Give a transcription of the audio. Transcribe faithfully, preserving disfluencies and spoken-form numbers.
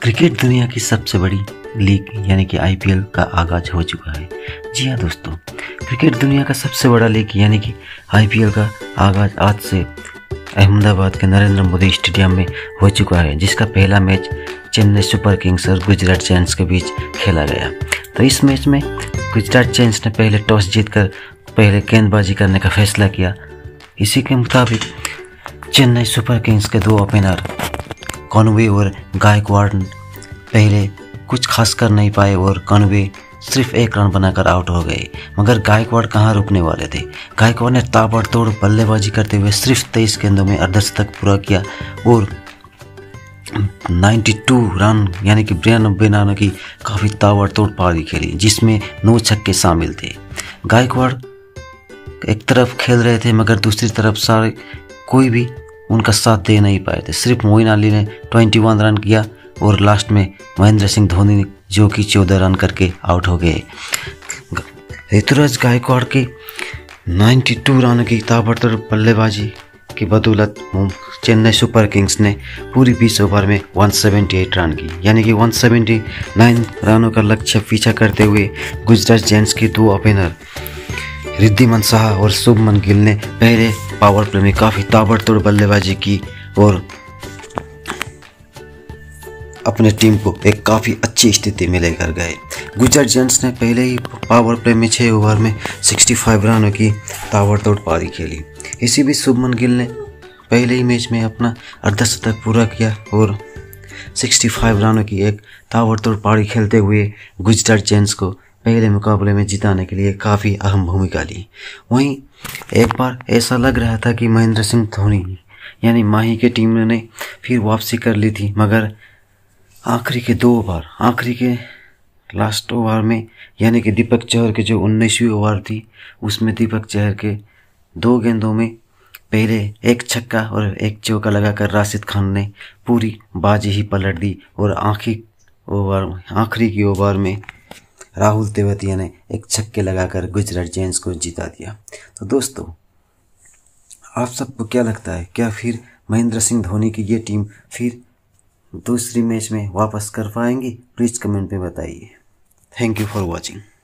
Cricket दुनिया की सबसे बड़ी लीग यानी कि आईपीएल का आगाज हो चुका है। जी हाँ दोस्तों, क्रिकेट दुनिया का सबसे बड़ा लीग यानी कि आईपीएल का आगाज आज से अहमदाबाद के नरेंद्र मोदी स्टेडियम में हो चुका है, जिसका पहला मैच चेन्नई सुपर किंग्स और गुजरात जायंट्स के बीच खेला गया। तो इस मैच में गुजरात जायंट्स ने पहले टॉस जीतकर पहले गेंदबाजी करने का फैसला किया। इसी के मुताबिक चेन्नई सुपर किंग्स के दो ओपनर कॉनवे और गायकवाड़ पहले कुछ खास कर नहीं पाए और कॉनवे सिर्फ एक रन बनाकर आउट हो गए। मगर गायकवाड़ कहाँ रुकने वाले थे। गायकवाड़ ने ताबड़तोड़ बल्लेबाजी करते हुए सिर्फ तेईस गेंदों में अर्धशतक पूरा किया और बानवे रन यानी कि बयानबे रनों की काफ़ी ताबड़तोड़ पारी खेली, जिसमें नौ छक्के शामिल थे। गायकवाड़ एक तरफ खेल रहे थे मगर दूसरी तरफ सारे कोई भी उनका साथ दे नहीं पाए थे। सिर्फ मोइन अली ने इक्कीस रन किया और लास्ट में महेंद्र सिंह धोनी जो कि चौदह रन करके आउट हो गए। ऋतुराज गायकवाड़ की बानवे रन की ताबड़तोड़ बल्लेबाजी की बदौलत चेन्नई सुपर किंग्स ने पूरी बीस ओवर में एक सौ अठहत्तर रन की यानी कि एक सौ उन्यासी रनों का लक्ष्य पीछा करते हुए गुजरात जायंट्स के दो ओपनर रिद्धिमान साहा और शुभमन गिल ने पहले पावर प्ले में काफ़ी ताबड़तोड़ बल्लेबाजी की और अपने टीम को एक काफ़ी अच्छी स्थिति में लेकर गए। गुजरात जायंट्स ने पहले ही पावर प्ले में छः ओवर में पैंसठ रनों की ताबड़तोड़ पारी खेली। इसी बीच शुभमन गिल ने पहले ही मैच में अपना अर्धशतक पूरा किया और पैंसठ रनों की एक ताबड़तोड़ पारी खेलते हुए गुजरात जायंट्स को पहले मुकाबले में जिताने के लिए काफ़ी अहम भूमिका ली। वहीं एक बार ऐसा लग रहा था कि महेंद्र सिंह धोनी यानी माही के टीम ने फिर वापसी कर ली थी, मगर आखिरी के दो ओवर आखिरी के लास्ट ओवर में यानी कि दीपक चहर के जो उन्नीसवीं ओवर थी उसमें दीपक चहर के दो गेंदों में पहले एक छक्का और एक चौका लगाकर राशिद खान ने पूरी बाजी ही पलट दी और आखिरी ओवर आखिरी की ओवर में राहुल तेवतिया ने एक छक्के लगाकर गुजरात जायंट्स को जिता दिया। तो दोस्तों, आप सबको क्या लगता है, क्या फिर महेंद्र सिंह धोनी की ये टीम फिर दूसरी मैच में वापस कर पाएंगी? प्लीज़ कमेंट में बताइए। Thank you for watching.